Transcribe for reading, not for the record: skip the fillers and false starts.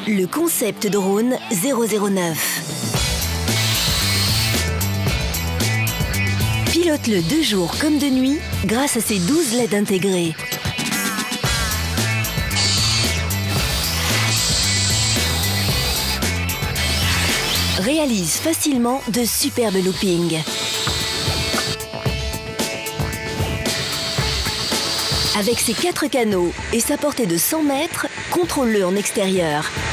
Le concept drone 009. Pilote-le de jour comme de nuit grâce à ses 12 LED intégrés. Réalise facilement de superbes loopings. Avec ses 4 canaux et sa portée de 100 mètres, contrôle-le en extérieur.